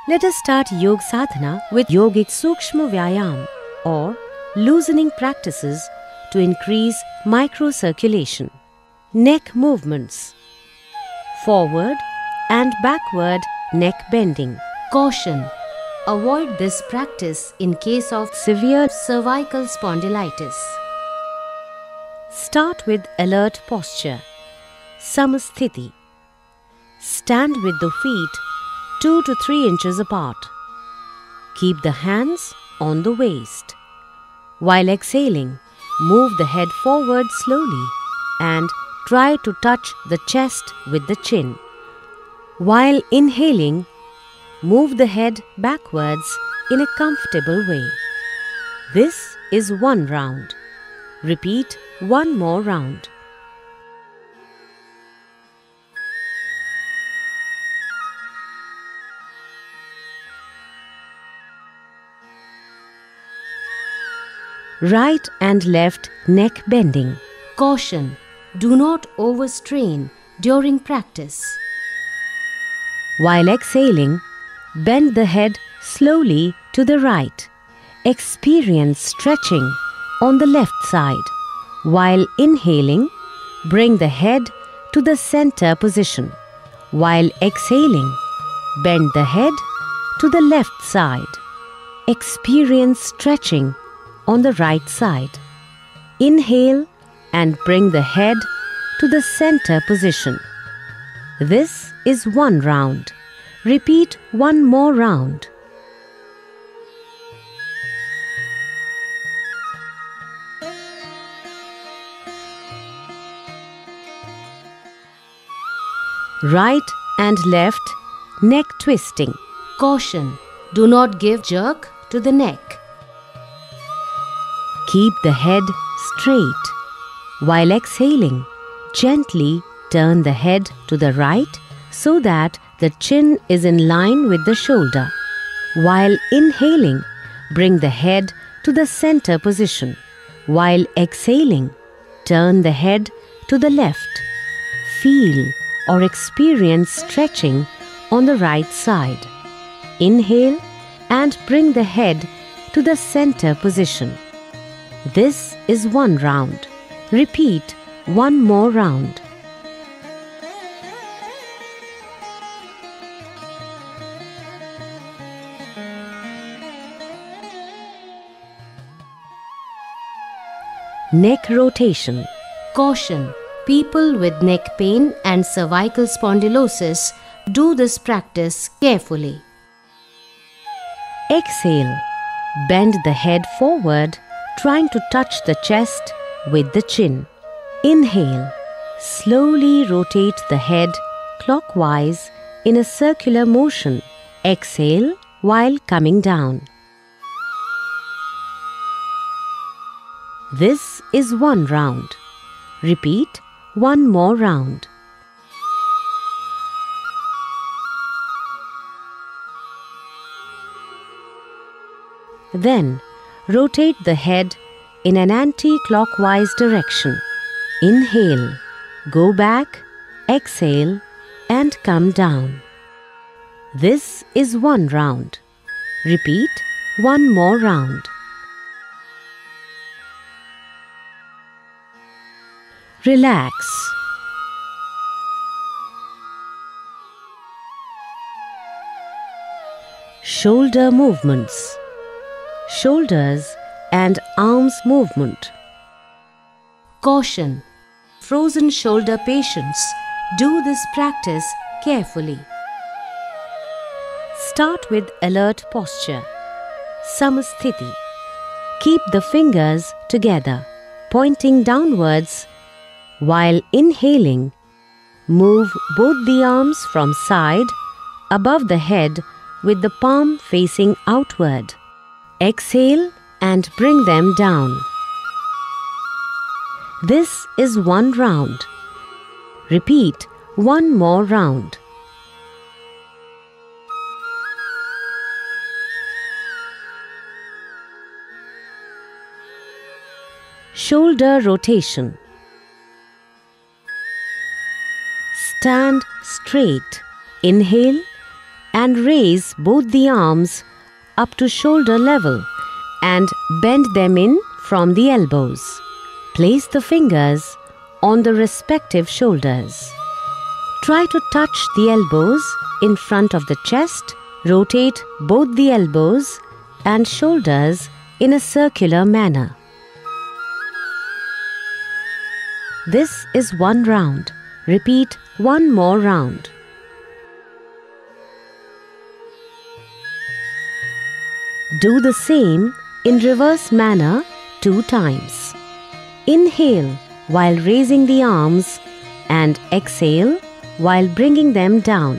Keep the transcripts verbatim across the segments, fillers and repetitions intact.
Let us start Yog Sadhana with Yogic Sukshma Vyayam or loosening practices to increase microcirculation. Neck movements. Forward and backward neck bending. Caution: avoid this practice in case of severe cervical spondylitis. Start with alert posture. Samasthiti. Stand with the feet two to three inches apart. Keep the hands on the waist. While exhaling, move the head forward slowly and try to touch the chest with the chin. While inhaling, move the head backwards in a comfortable way. This is one round. Repeat one more round. Right and left neck bending. Caution: do not overstrain during practice. While exhaling, bend the head slowly to the right. Experience stretching on the left side. While inhaling, bring the head to the center position. While exhaling, bend the head to the left side. Experience stretching on the right side. Inhale and bring the head to the center position. This is one round. Repeat one more round. Right and left neck twisting. Caution: do not give jerk to the neck. Keep the head straight. While exhaling, gently turn the head to the right so that the chin is in line with the shoulder. While inhaling, bring the head to the center position. While exhaling, turn the head to the left. Feel or experience stretching on the right side. Inhale and bring the head to the center position. This is one round. Repeat one more round. Neck rotation. Caution: people with neck pain and cervical spondylosis, do this practice carefully. Exhale. Bend the head forward, trying to touch the chest with the chin. Inhale. Slowly rotate the head clockwise in a circular motion. Exhale while coming down. This is one round. Repeat one more round. Then, rotate the head in an anti-clockwise direction. Inhale, go back, exhale, and come down. This is one round. Repeat one more round. Relax. Shoulder movements. Shoulders and arms movement. Caution: frozen shoulder patients, do this practice carefully. Start with alert posture. Samasthiti. Keep the fingers together, pointing downwards. While inhaling, move both the arms from side above the head with the palm facing outward. Exhale and bring them down. This is one round. Repeat one more round. Shoulder rotation. Stand straight. Inhale and raise both the arms up to shoulder level and bend them in from the elbows. Place the fingers on the respective shoulders. Try to touch the elbows in front of the chest. Rotate both the elbows and shoulders in a circular manner. This is one round. Repeat one more round. Do the same in reverse manner two times. Inhale while raising the arms and exhale while bringing them down.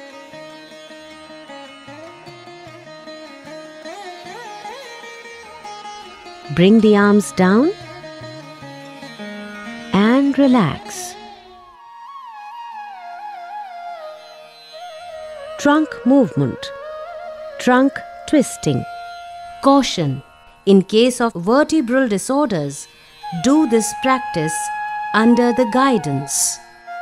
Bring the arms down and relax. Trunk movement. Trunk twisting. Caution: in case of vertebral disorders, do this practice under the guidance.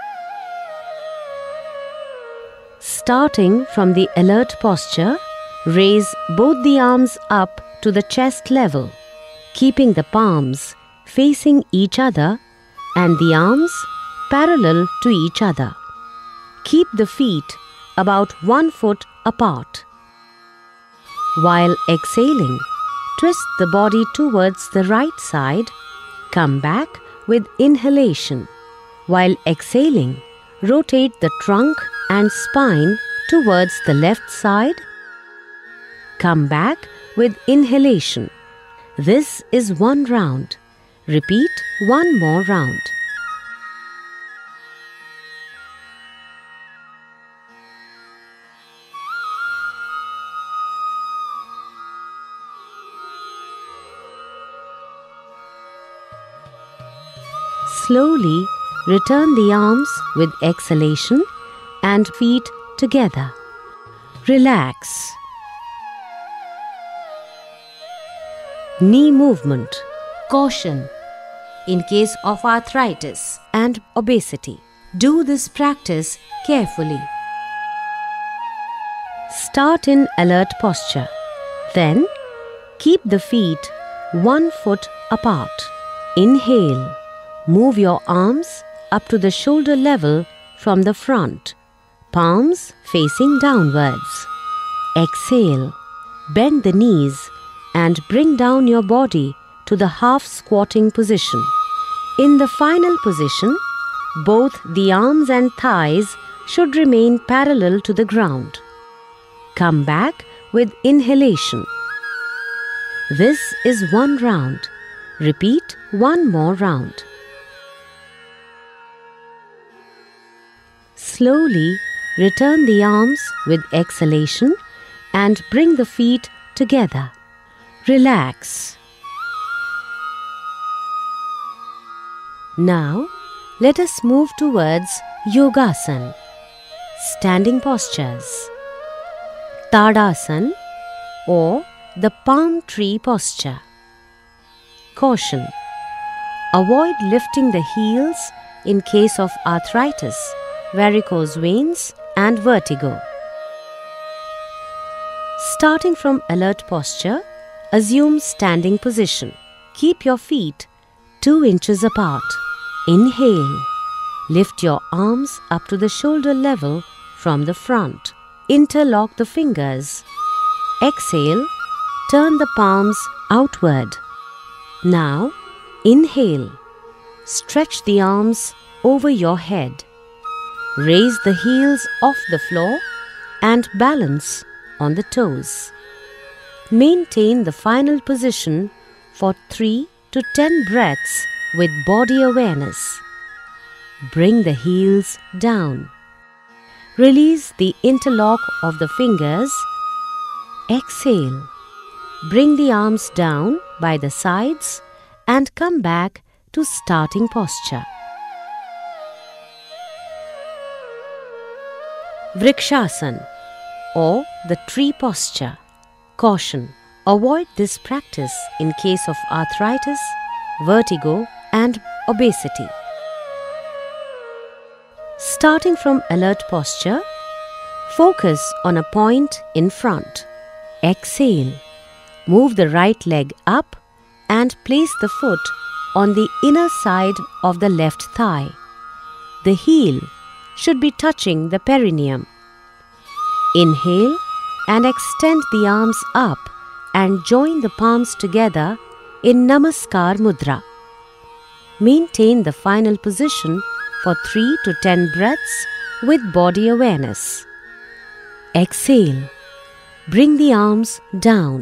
Starting from the alert posture, raise both the arms up to the chest level, keeping the palms facing each other and the arms parallel to each other. Keep the feet about one foot apart. While exhaling, twist the body towards the right side. Come back with inhalation. While exhaling, rotate the trunk and spine towards the left side. Come back with inhalation. This is one round. Repeat one more round. Slowly return the arms with exhalation and feet together. Relax. Knee movement. Caution: in case of arthritis and obesity, do this practice carefully. Start in alert posture. Then keep the feet one foot apart. Inhale. Move your arms up to the shoulder level from the front, palms facing downwards. Exhale. Bend the knees and bring down your body to the half squatting position. In the final position, both the arms and thighs should remain parallel to the ground. Come back with inhalation. This is one round. Repeat one more round. Slowly return the arms with exhalation and bring the feet together. Relax. Now, let us move towards Yogasana, standing postures. Tadasana or the palm tree posture. Caution: avoid lifting the heels in case of arthritis, varicose veins and vertigo. Starting from alert posture, assume standing position. Keep your feet two inches apart. Inhale. Lift your arms up to the shoulder level from the front. Interlock the fingers. Exhale. Turn the palms outward. Now, inhale. Stretch the arms over your head. Raise the heels off the floor and balance on the toes. Maintain the final position for three to ten breaths with body awareness. Bring the heels down. Release the interlock of the fingers. Exhale. Bring the arms down by the sides and come back to starting posture. Vrikshasana or the tree posture. Caution: avoid this practice in case of arthritis, vertigo and obesity. Starting from alert posture, Focus on a point in front. Exhale. Move the right leg up and place the foot on the inner side of the left thigh. The heel should be touching the perineum. Inhale and extend the arms up and join the palms together in Namaskar Mudra. Maintain the final position for three to ten breaths with body awareness. Exhale. Bring the arms down.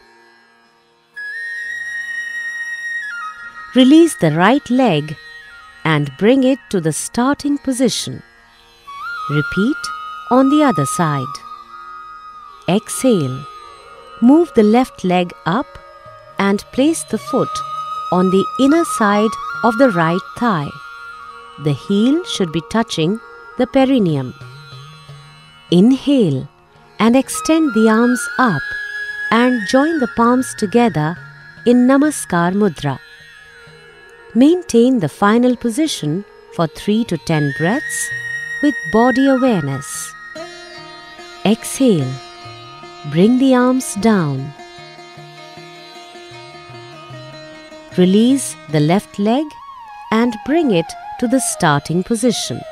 Release the right leg and bring it to the starting position. Repeat on the other side. Exhale. Move the left leg up and place the foot on the inner side of the right thigh. The heel should be touching the perineum. Inhale and extend the arms up and join the palms together in Namaskar Mudra. Maintain the final position for three to ten breaths with body awareness. Exhale. Bring the arms down. Release the left leg and bring it to the starting position.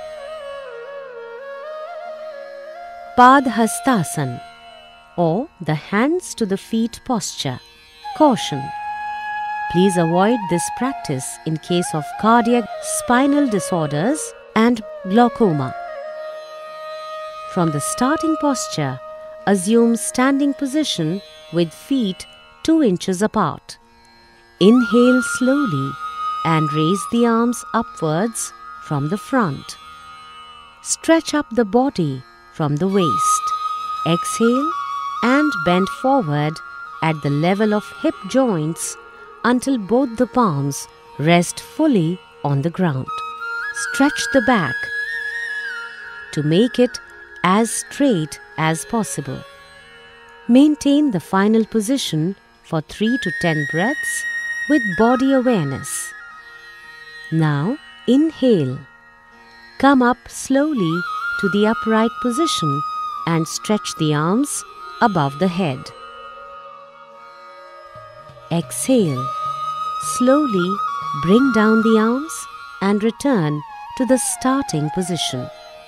Padhastasana, or the hands to the feet posture. Caution. Please avoid this practice in case of cardiac spinal disorders and glaucoma. From the starting posture, assume standing position with feet two inches apart. Inhale slowly and raise the arms upwards from the front. Stretch up the body from the waist. Exhale and bend forward at the level of hip joints until both the palms rest fully on the ground. Stretch the back to make it as straight as possible. Maintain the final position for three to ten breaths with body awareness. Now inhale. Come up slowly to the upright position and stretch the arms above the head. Exhale. Slowly bring down the arms and return to the starting position.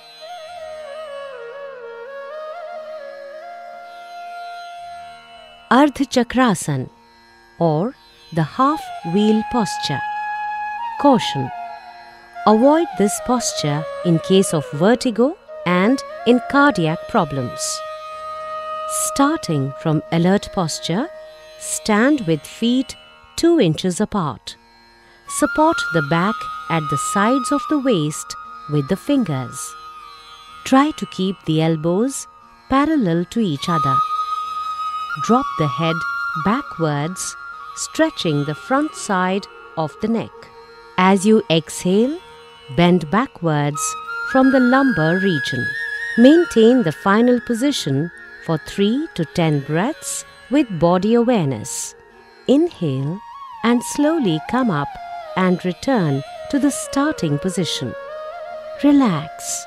Ardha Chakrasana, or the half-wheel posture. Caution. Avoid this posture in case of vertigo and in cardiac problems. Starting from alert posture, stand with feet two inches apart. Support the back at the sides of the waist with the fingers. Try to keep the elbows parallel to each other. Drop the head backwards, stretching the front side of the neck. As you exhale, bend backwards from the lumbar region. Maintain the final position for three to ten breaths with body awareness. Inhale and slowly come up and return to the starting position. Relax.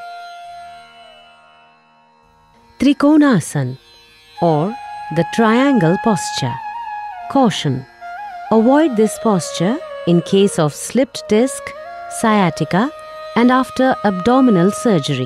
Trikonasana, or the triangle posture. Caution. Avoid this posture in case of slipped disc, sciatica, and after abdominal surgery.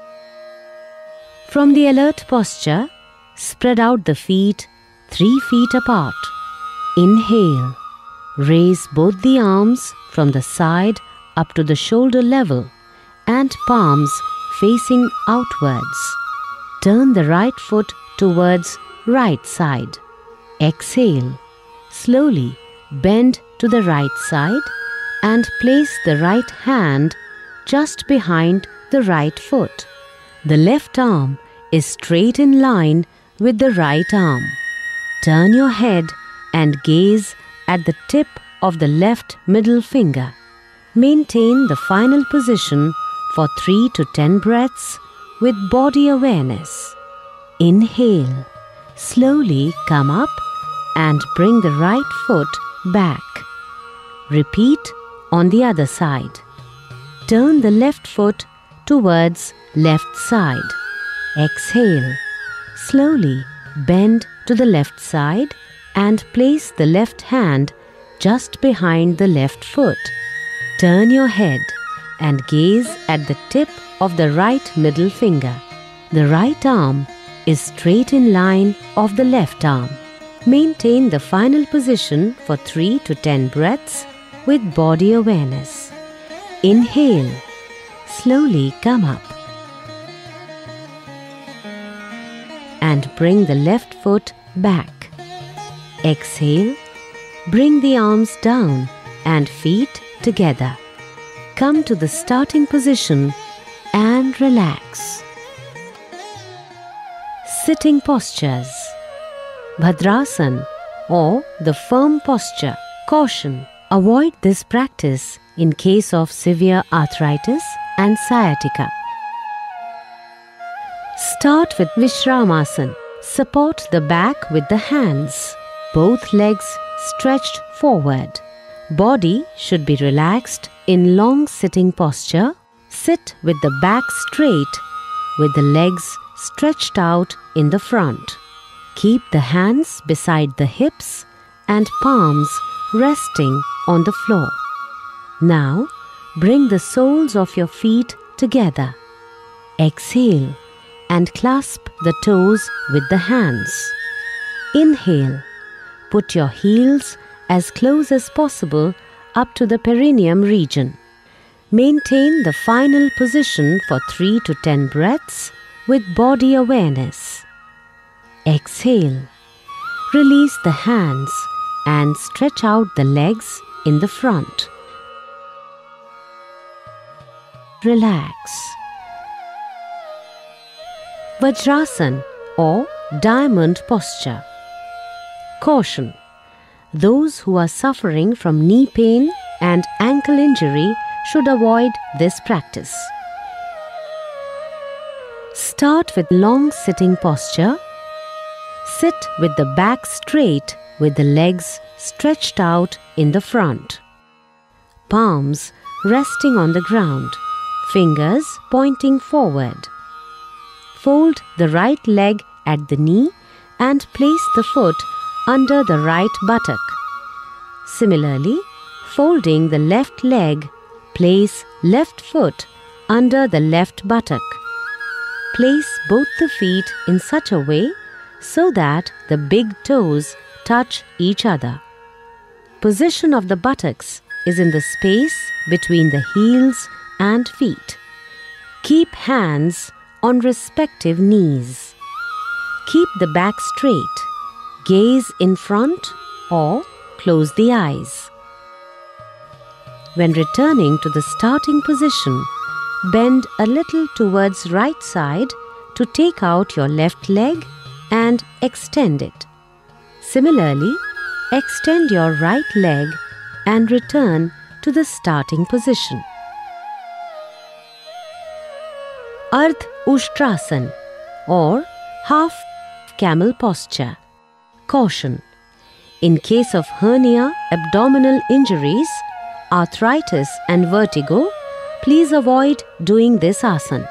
From the alert posture, spread out the feet three feet apart. Inhale. Raise both the arms from the side up to the shoulder level and palms facing outwards. Turn the right foot towards right side. Exhale. Slowly bend to the right side and place the right hand just behind the right foot. The left arm is straight in line with the right arm. Turn your head and gaze at the tip of the left middle finger. Maintain the final position for three to ten breaths with body awareness. Inhale. Slowly come up and bring the right foot back. Repeat on the other side. Turn the left foot towards left side. Exhale. Slowly bend to the left side and place the left hand just behind the left foot. Turn your head and gaze at the tip of the right middle finger. The right arm is straight in line of the left arm. Maintain the final position for three to ten breaths with body awareness. Inhale. Slowly come up and bring the left foot back. Exhale. Bring the arms down and feet together. Come to the starting position and relax. Sitting postures. Bhadrasana or the firm posture. Caution: avoid this practice in case of severe arthritis and sciatica. Start with Vishramasana. Support the back with the hands. Both legs stretched forward. Body should be relaxed in long sitting posture. Sit with the back straight with the legs stretched out in the front. Keep the hands beside the hips and palms resting on the floor. Now, bring the soles of your feet together. Exhale and clasp the toes with the hands. Inhale. Put your heels as close as possible up to the perineum region. Maintain the final position for three to ten breaths with body awareness. Exhale. Release the hands and stretch out the legs in the front. Relax. Vajrasana or diamond posture. Caution: those who are suffering from knee pain and ankle injury should avoid this practice. Start with long sitting posture. Sit with the back straight with the legs stretched out in the front. Palms resting on the ground, fingers pointing forward. Fold the right leg at the knee and place the foot under the right buttock. Similarly, folding the left leg, place left foot under the left buttock. Place both the feet in such a way so that the big toes touch each other. Position of the buttocks is in the space between the heels and feet. Keep hands on respective knees. Keep the back straight. Gaze in front or close the eyes. When returning to the starting position, bend a little towards right side to take out your left leg and extend it. Similarly, extend your right leg and return to the starting position. Ardh Ushtrasana or half camel posture. Caution: in case of hernia, abdominal injuries, arthritis and vertigo, please avoid doing this asana.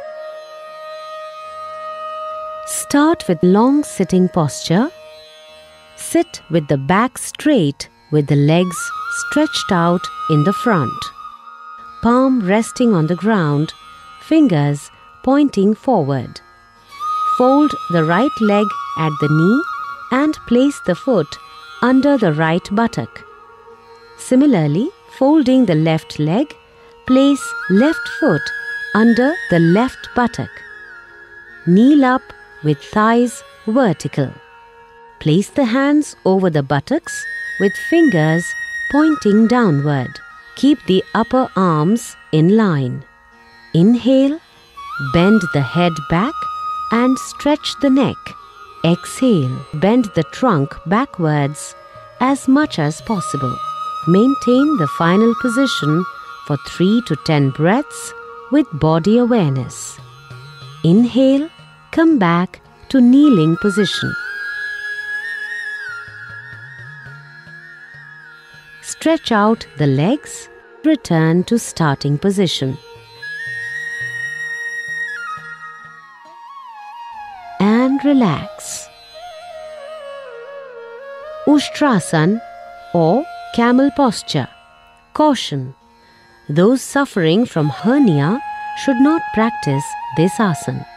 Start with long sitting posture. Sit with the back straight with the legs stretched out in the front. Palm resting on the ground, fingers pointing forward. Fold the right leg at the knee and place the foot under the right buttock. Similarly, folding the left leg, place left foot under the left buttock. Kneel up with thighs vertical. Place the hands over the buttocks with fingers pointing downward. Keep the upper arms in line. Inhale, bend the head back and stretch the neck. Exhale, bend the trunk backwards as much as possible. Maintain the final position for three to ten breaths with body awareness. Inhale, come back to kneeling position. Stretch out the legs, return to starting position. relax. Ushtrasan or camel posture. Caution: those suffering from hernia should not practice this asana.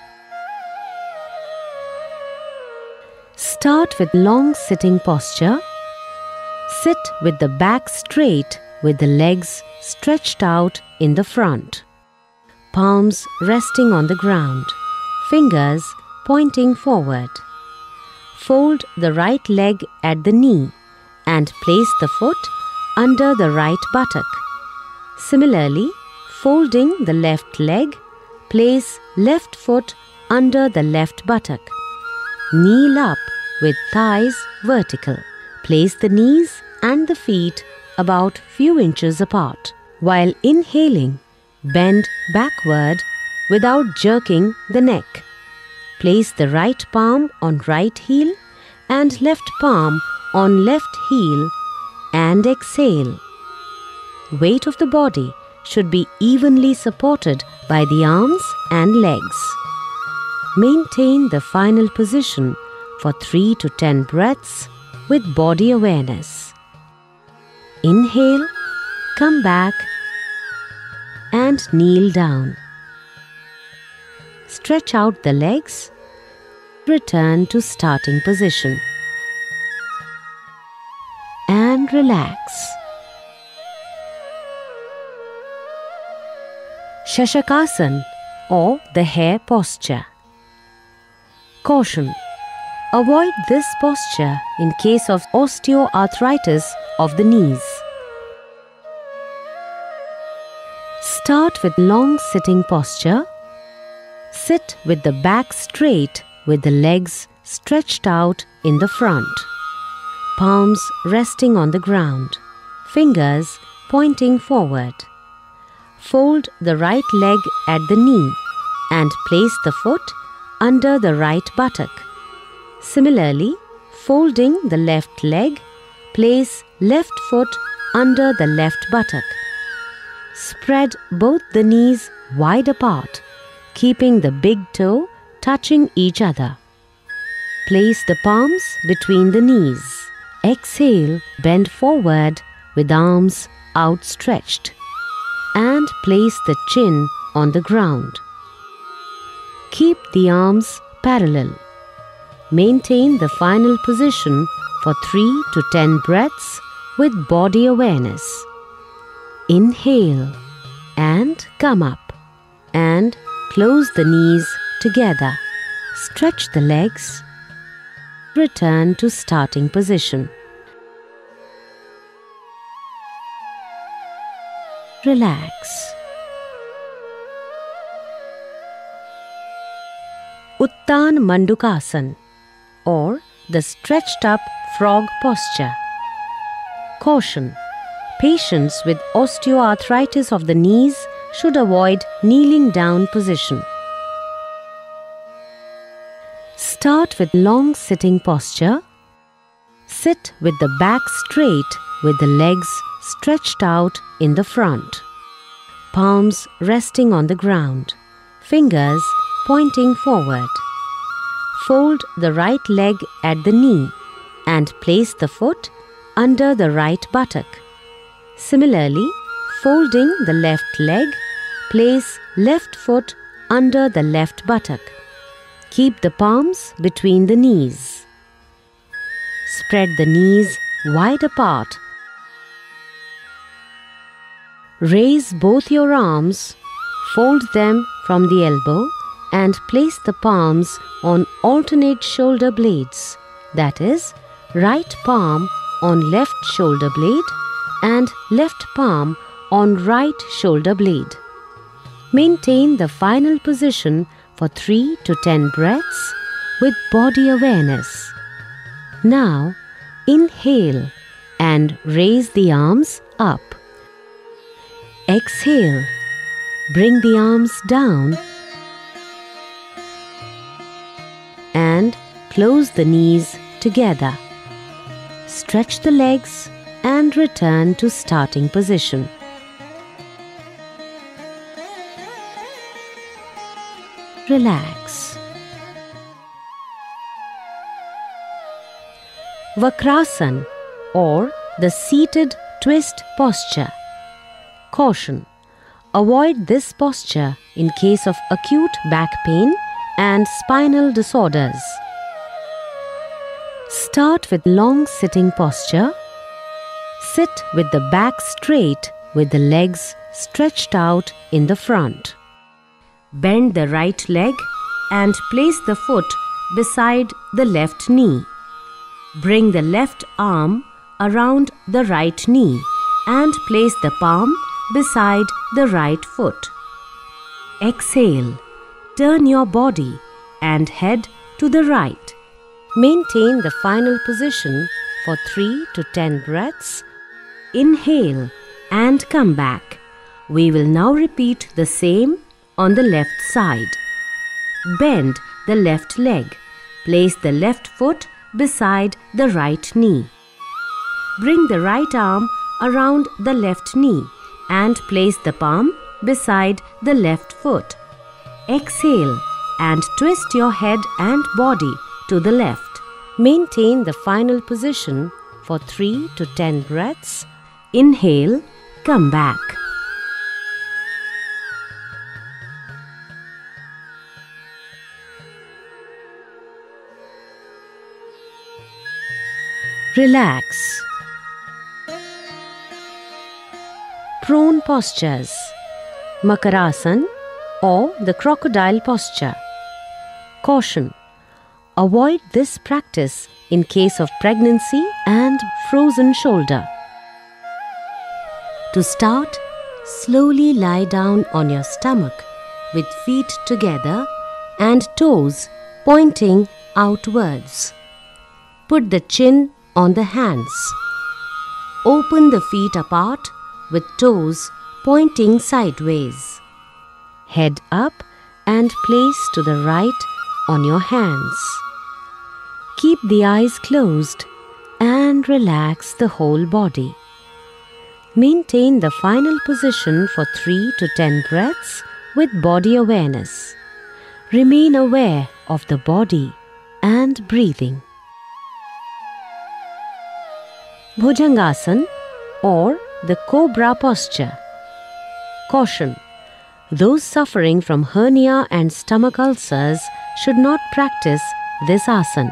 Start with long sitting posture. Sit with the back straight with the legs stretched out in the front. Palms resting on the ground. Fingers pointing forward. Fold the right leg at the knee and place the foot under the right buttock. Similarly, folding the left leg, place left foot under the left buttock. Kneel up with thighs vertical. Place the knees and the feet about few inches apart. While inhaling, bend backward without jerking the neck. Place the right palm on right heel and left palm on left heel and exhale. Weight of the body should be evenly supported by the arms and legs. Maintain the final position for three to ten breaths with body awareness. Inhale, come back and kneel down. Stretch out the legs. Return to starting position. And relax. Shashakasana or the hare posture. Caution: avoid this posture in case of osteoarthritis of the knees. Start with long sitting posture. Sit with the back straight with the legs stretched out in the front. Palms resting on the ground. Fingers pointing forward. Fold the right leg at the knee and place the foot under the right buttock. Similarly, folding the left leg, place left foot under the left buttock. Spread both the knees wide apart, keeping the big toe touching each other. Place the palms between the knees. Exhale, bend forward with arms outstretched. And place the chin on the ground. Keep the arms parallel. Maintain the final position for three to ten breaths with body awareness. Inhale and come up and close the knees together. Stretch the legs. Return to starting position. Relax. Uttan Mandukasana or the stretched up frog posture. Caution: patients with osteoarthritis of the knees should avoid kneeling down position. Start with long sitting posture. Sit with the back straight with the legs stretched out in the front. Palms resting on the ground. Fingers pointing forward. Fold the right leg at the knee and place the foot under the right buttock. Similarly, folding the left leg, place left foot under the left buttock. Keep the palms between the knees. Spread the knees wide apart. Raise both your arms, fold them from the elbow and place the palms on alternate shoulder blades, that is, right palm on left shoulder blade and left palm on right shoulder blade. Maintain the final position for three to ten breaths with body awareness. Now, inhale and raise the arms up. Exhale, bring the arms down and close the knees together. Stretch the legs and return to starting position. Relax. Vakrasan or the seated twist posture. Caution: avoid this posture in case of acute back pain and spinal disorders. Start with long sitting posture. Sit with the back straight with the legs stretched out in the front. Bend the right leg and place the foot beside the left knee. Bring the left arm around the right knee and place the palm beside the right foot. Exhale. Turn your body and head to the right. Maintain the final position for three to ten breaths. Inhale and come back. We will now repeat the same on the left side. Bend the left leg. Place the left foot beside the right knee. Bring the right arm around the left knee and place the palm beside the left foot. Exhale and twist your head and body to the left. Maintain the final position for three to ten breaths. Inhale, come back. Relax. Prone postures. Makarasan or the crocodile posture. Caution: avoid this practice in case of pregnancy and frozen shoulder. To start, slowly lie down on your stomach with feet together and toes pointing outwards. Put the chin on the hands. Open the feet apart with toes pointing sideways. Head up and place to the right on your hands. Keep the eyes closed and relax the whole body. Maintain the final position for three to ten breaths with body awareness. Remain aware of the body and breathing. Bhujangasana or the cobra posture. Caution: those suffering from hernia and stomach ulcers should not practice this asana.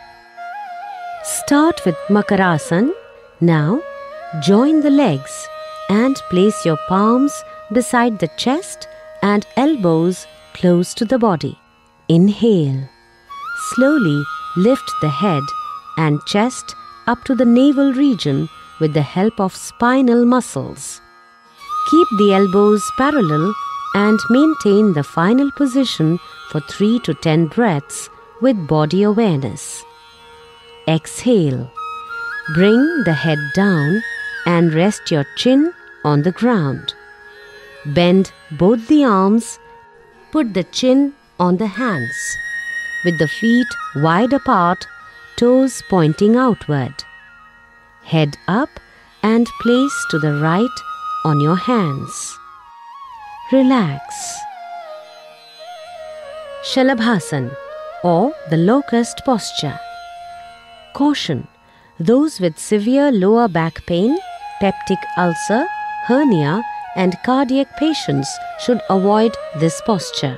Start with Makarasana. Now, join the legs and place your palms beside the chest and elbows close to the body. Inhale. Slowly lift the head and chest up to the navel region with the help of spinal muscles. Keep the elbows parallel and maintain the final position for three to ten breaths with body awareness. Exhale. Bring the head down and rest your chin on the ground. Bend both the arms. Put the chin on the hands. With the feet wide apart, toes pointing outward. Head up and place to the right on your hands. Relax. Shalabhasana or the locust posture. Caution: those with severe lower back pain, peptic ulcer, hernia and cardiac patients should avoid this posture.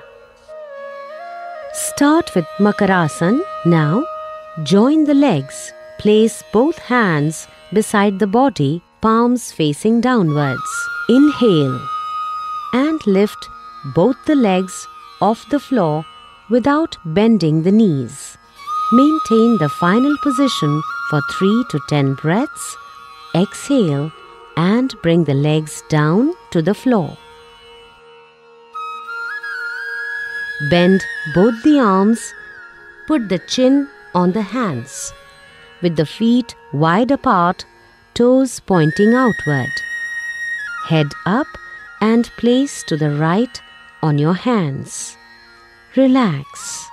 Start with Makarasana. Now, join the legs. Place both hands beside the body, palms facing downwards. Inhale and lift both the legs off the floor without bending the knees. Maintain the final position for three to ten breaths. Exhale and bring the legs down to the floor. Bend both the arms. Put the chin on the hands. With the feet wide apart, toes pointing outward. Head up and place to the right on your hands. Relax.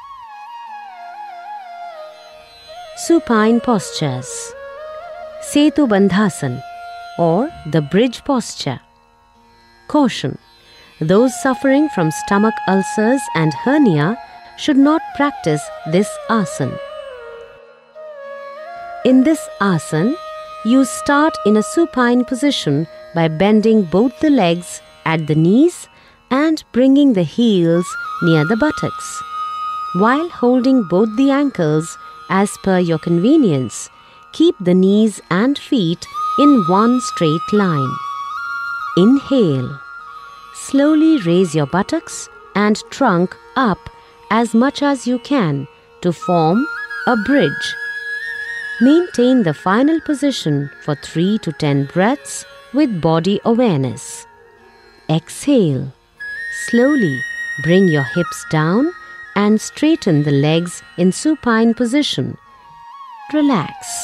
Supine postures. Setu Bandhasana or the bridge posture. Caution: those suffering from stomach ulcers and hernia should not practice this asana. In this asana, you start in a supine position by bending both the legs at the knees and bringing the heels near the buttocks. While holding both the ankles as per your convenience, keep the knees and feet in one straight line. Inhale. Slowly raise your buttocks and trunk up as much as you can to form a bridge. Maintain the final position for three to ten breaths with body awareness. Exhale. Slowly bring your hips down and straighten the legs in supine position. Relax.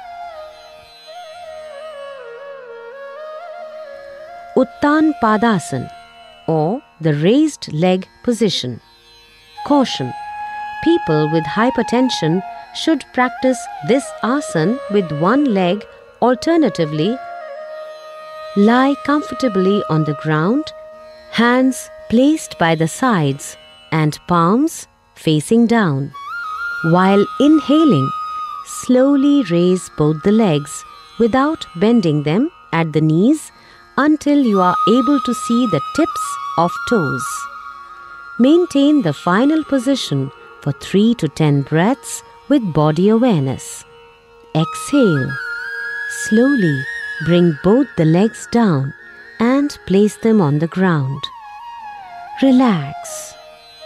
Uttan Padasana, or the raised leg position. Caution: people with hypertension should practice this asana with one leg. Alternatively, lie comfortably on the ground, hands placed by the sides and palms facing down. While inhaling, slowly raise both the legs without bending them at the knees until you are able to see the tips of toes. Maintain the final position for three to ten breaths with body awareness. Exhale. Slowly bring both the legs down and place them on the ground. Relax.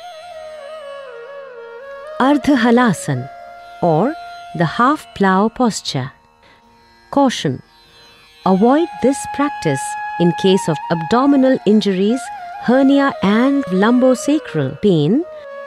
Ardha Halasana, or the half plow posture. Caution: avoid this practice in case of abdominal injuries, hernia and lumbosacral pain.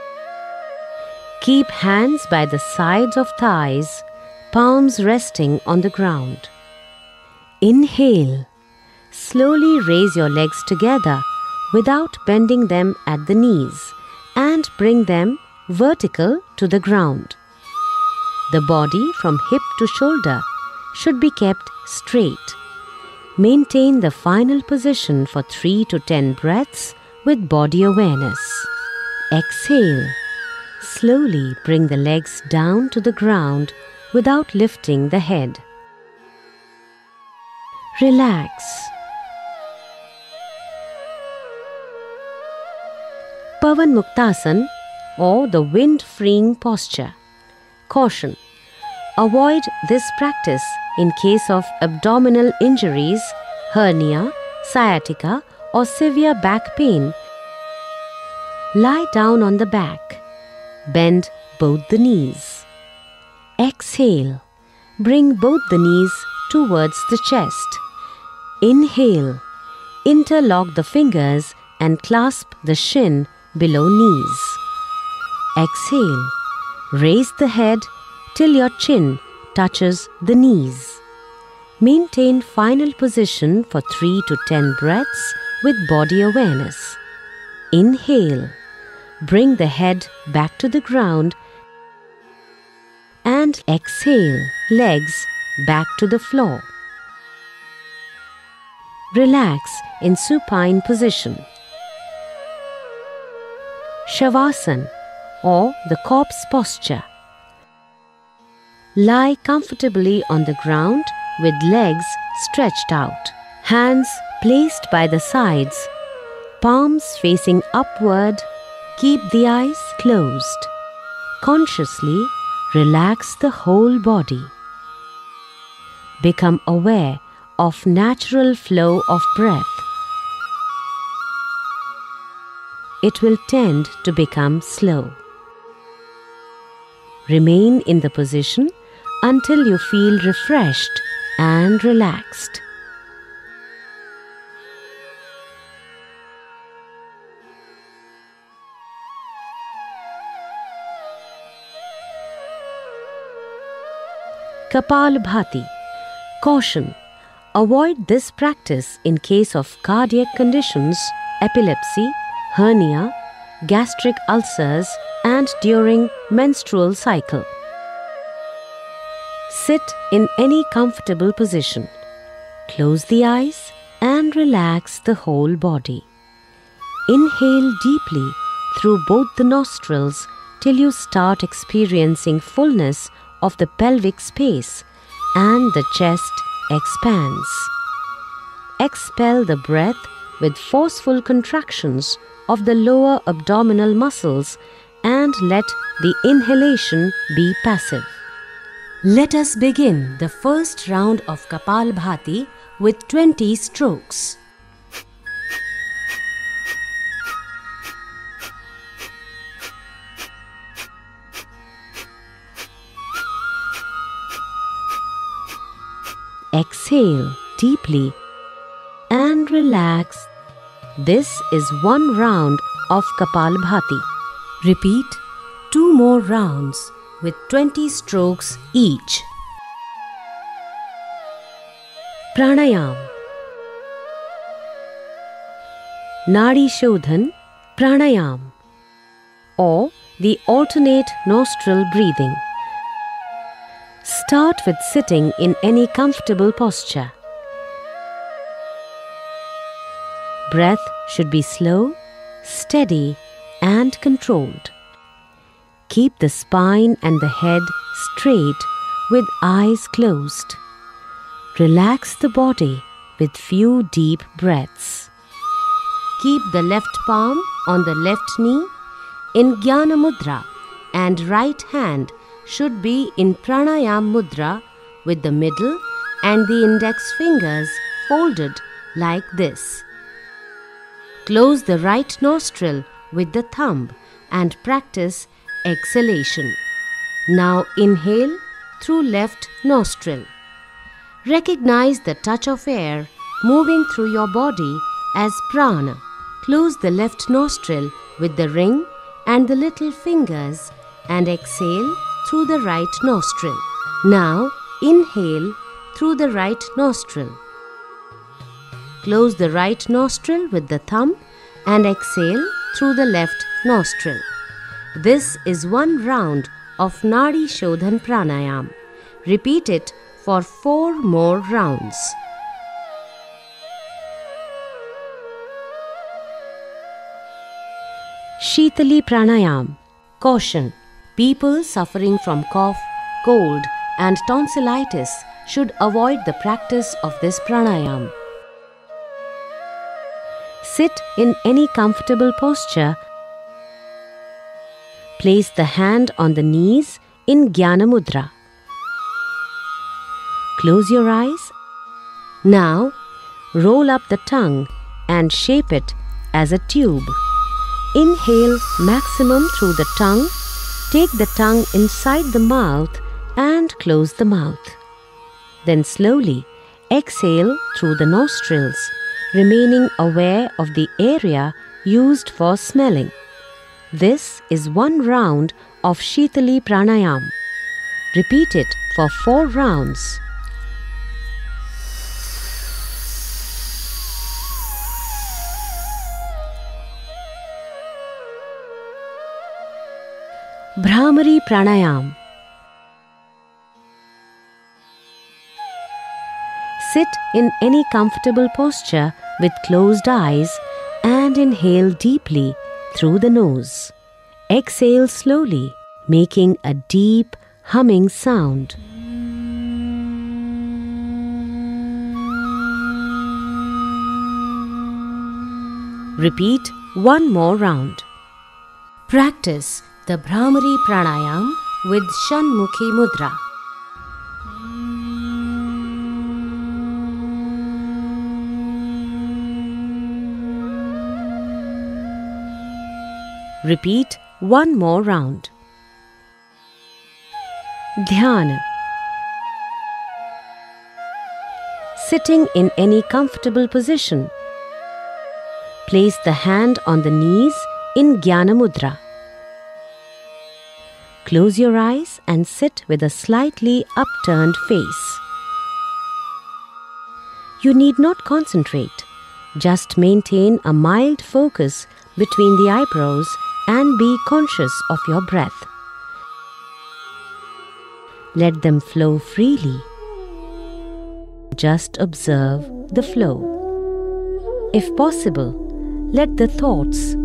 Keep hands by the sides of thighs, palms resting on the ground. Inhale. Slowly raise your legs together without bending them at the knees and bring them vertical to the ground. The body from hip to shoulder should be kept straight. Maintain the final position for three to ten breaths with body awareness. Exhale. Slowly bring the legs down to the ground without lifting the head. Relax. Pavan Muktasana, or the wind-freeing posture. Caution: avoid this practice in case of abdominal injuries, hernia, sciatica, or severe back pain. Lie down on the back. Bend both the knees. Exhale. Bring both the knees towards the chest. Inhale. Interlock the fingers and clasp the shin below knees. Exhale. Raise the head till your chin touches the knees. Maintain final position for three to ten breaths with body awareness. Inhale. Bring the head back to the ground and exhale, legs back to the floor. Relax in supine position. Shavasana, or the corpse posture. Lie comfortably on the ground with legs stretched out, hands placed by the sides, palms facing upward. Keep the eyes closed. Consciously relax the whole body. Become aware of natural flow of breath. It will tend to become slow. Remain in the position until you feel refreshed and relaxed. Kapalbhati. Caution: avoid this practice in case of cardiac conditions, epilepsy, hernia, gastric ulcers, and during menstrual cycle. Sit in any comfortable position. Close the eyes and relax the whole body. Inhale deeply through both the nostrils till you start experiencing fullness of the pelvic space and the chest expands. Expel the breath with forceful contractions of the lower abdominal muscles and let the inhalation be passive. Let us begin the first round of Kapalbhati with twenty strokes. Exhale deeply and relax. This is one round of Kapalbhati. Repeat two more rounds with twenty strokes each. Pranayam. Nadi Shodhan Pranayam, or the alternate nostril breathing. Start with sitting in any comfortable posture. Breath should be slow, steady, and controlled. Keep the spine and the head straight with eyes closed. Relax the body with few deep breaths. Keep the left palm on the left knee in Jnana Mudra and right hand should be in Pranayam Mudra with the middle and the index fingers folded like this. Close the right nostril with the thumb and practice exhalation. Now inhale through left nostril. Recognize the touch of air moving through your body as prana. Close the left nostril with the ring and the little fingers and exhale through the right nostril. Now inhale through the right nostril. Close the right nostril with the thumb and exhale through the left nostril. This is one round of Nadi Shodhan Pranayam. Repeat it for four more rounds. Shitali Pranayam. Caution: people suffering from cough, cold and tonsillitis should avoid the practice of this pranayam. Sit in any comfortable posture. Place the hand on the knees in Jnana Mudra. Close your eyes. Now roll up the tongue and shape it as a tube. Inhale maximum through the tongue. Take the tongue inside the mouth and close the mouth. Then slowly exhale through the nostrils, remaining aware of the area used for smelling. This is one round of Shitali Pranayam. Repeat it for four rounds. Bhramari Pranayam. Sit in any comfortable posture with closed eyes and inhale deeply through the nose. Exhale slowly, making a deep humming sound. Repeat one more round. Practice the Bhramari Pranayam with Shanmukhi Mudra. Repeat one more round. Dhyana. Sitting in any comfortable position. Place the hand on the knees in Jnana Mudra. Close your eyes and sit with a slightly upturned face. You need not concentrate. Just maintain a mild focus between the eyebrows and be conscious of your breath. Let them flow freely. Just observe the flow. If possible, let the thoughts